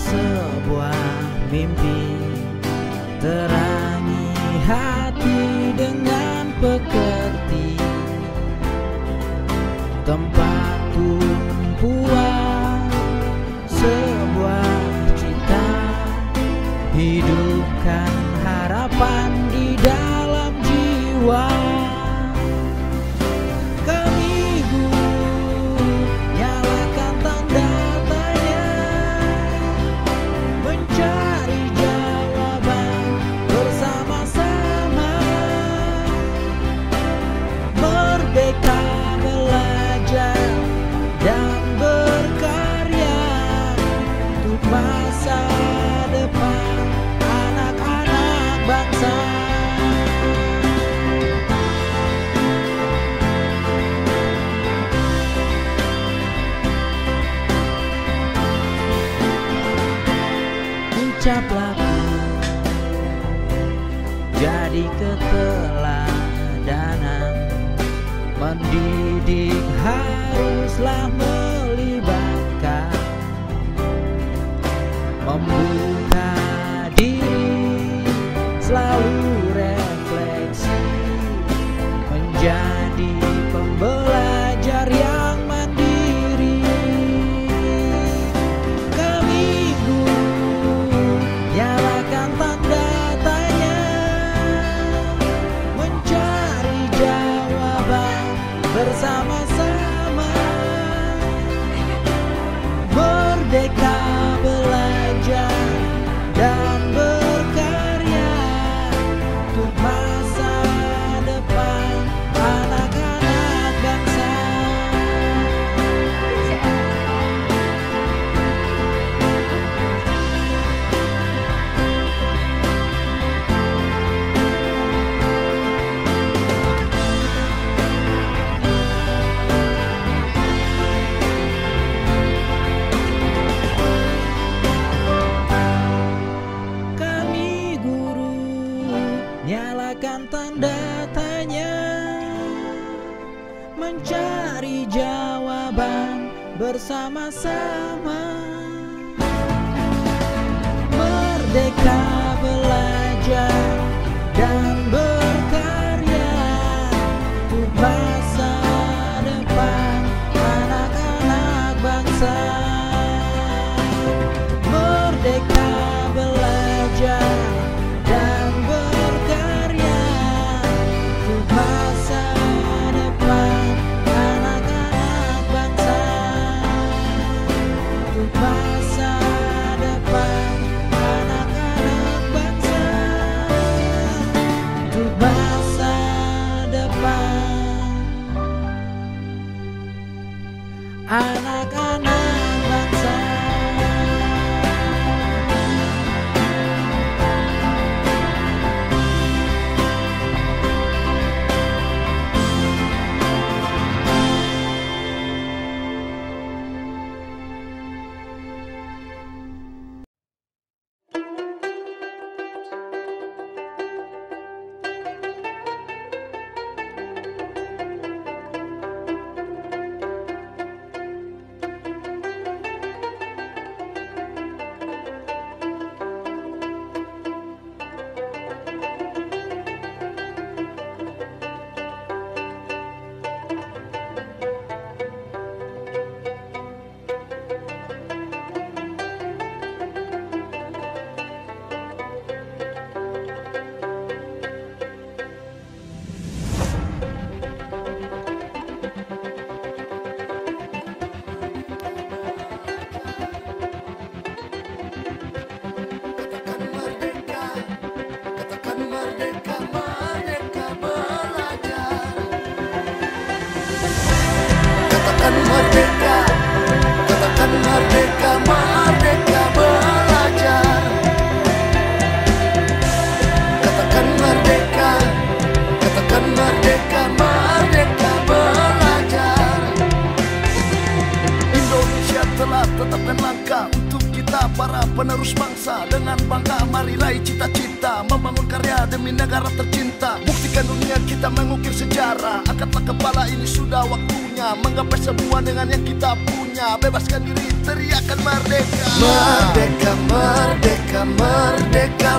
sebuah mimpi, terangi hati dengan pekerti, tempat tumpuan sebuah cita, hidupkan harapan di dalam jiwa. Ucaplah jadi keteladanan, mendidik haruslah melibatkan, membuka diri, selalu refleksi, menjadi pembelajar yang mandiri. Kemigu nyalakan tanda tanya, mencari jawaban bersama-sama, merdeka belajar dan berkarya untuk masa depan anak-anak bangsa. Kami guru nyalakan tanda tanya, mencari jawaban bersama-sama, merdeka belajar dan berkarya untuk masa depan anak-anak bangsa. Merdeka belajar dan berkarya untuk masa depan anak-anak bangsa, untuk masa depan anak-anak bangsa, untuk masa depan anak-anak bangsa. penerus bangsa. Dengan bangga mari raih cita-cita, membangun karya demi negara tercinta. Buktikan dunia kita mengukir sejarah. Angkatlah kepala, ini sudah waktunya menggapai semua dengan yang kita punya. merdeka, bebaskan diri, teriakan merdeka. Merdeka, merdeka, merdeka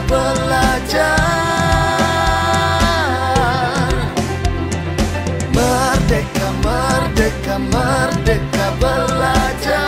belajar. Merdeka, merdeka, merdeka belajar.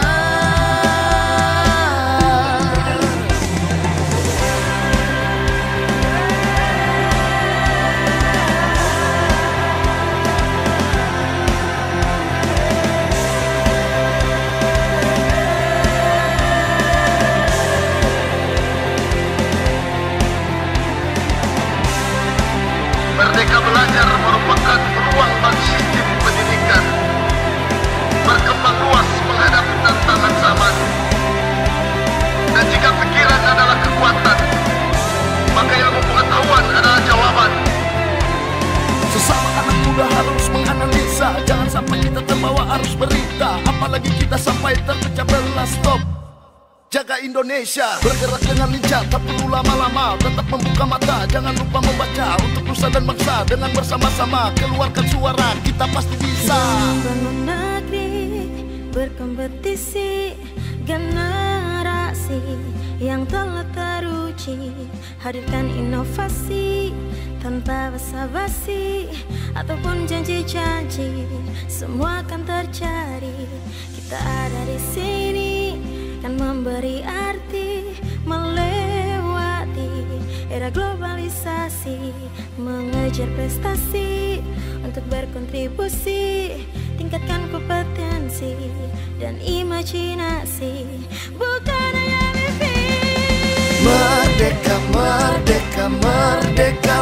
Merdeka belajar merupakan ruang bagi sistem pendidikan berkembang luas menghadapi tantangan zaman. Dan jika pikiran adalah kekuatan, maka ilmu pengetahuan adalah jawaban. Sesama anak muda harus menganalisa, jangan sampai kita terbawa arus berita, apalagi kita sampai terpecah belah. Stop, jaga Indonesia, bergerak dengan lincah, tak perlu lama-lama, tetap membuka mata, jangan lupa membaca untuk nusa dan bangsa. Dengan bersama-sama keluarkan suara, kita pasti bisa. Membangun negeri, berkompetisi, generasi yang telah teruji, hadirkan inovasi tanpa basa-basi ataupun janji-janji, semua akan terjadi. Kita ada di sini kan memberi arti, melewati era globalisasi, mengejar prestasi untuk berkontribusi, tingkatkan kompetensi dan imajinasi, bukan hanya mimpi. Merdeka, merdeka, merdeka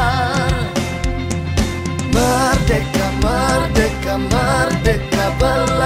belajar. Merdeka, merdeka, merdeka belajar.